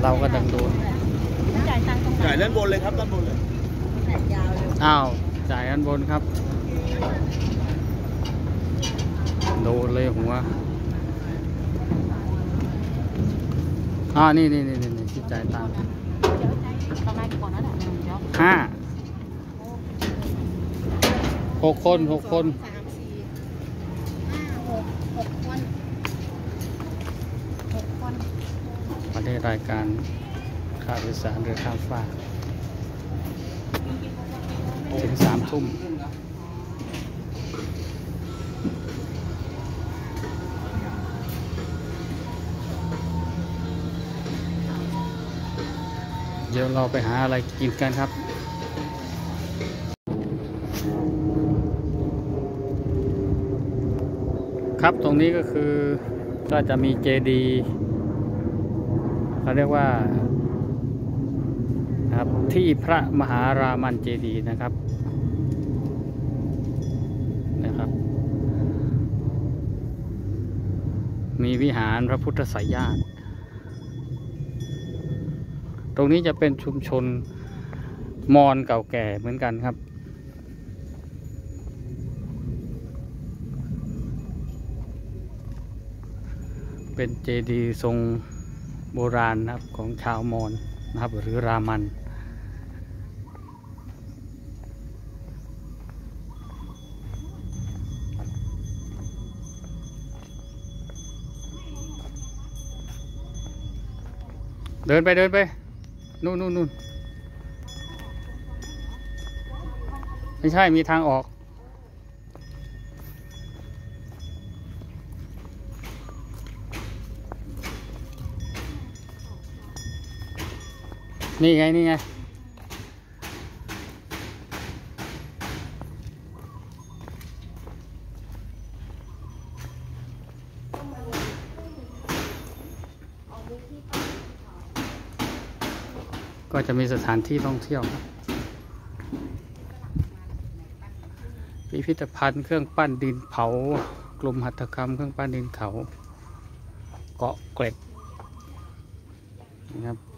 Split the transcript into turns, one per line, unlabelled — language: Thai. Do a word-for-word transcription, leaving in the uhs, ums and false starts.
เราก็ดังโดน
จ่ายตังค์ตรงไหน
จ่ายด้านบนเลยครับด้านบนเลย
อ้าวจ่ายด้านบนครับโดนเลยหัวอ่านี่นี่นี่นี่ที่จ่ายตังค์
ประมาณกี่คนนั่นแหละเดี๋ยว
ห้าหกคนหกคน
สามสี่ห้าหกหกคนหกคน
ประเทศรายการค่าโดยสารเรือข้ามฟากถึงสามทุ่มเดี๋ยวเราไปหาอะไรกินกันครับครับตรงนี้ก็คือก็จะมีเจดีย์เขาเรียกว่านะครับที่พระมหารามันเจดีย์นะครับนะครับมีวิหารพระพุทธไสยญาติตรงนี้จะเป็นชุมชนมอญเก่าแก่เหมือนกันครับเป็นเจดีย์ทรงโบราณนะครับของชาวมอญนะครับหรือรามันเดินไปเดินไปนู่นนู่นนู่นไม่ใช่มีทางออกนี่ไงนี่ไงก็จะมีสถานที่ท่องเที่ยวพิพิธภัณฑ์เครื่องปั้นดินเผากลุ่มหัตถกรรมเครื่องปั้นดินเขาเกาะเกร็ดนะครับ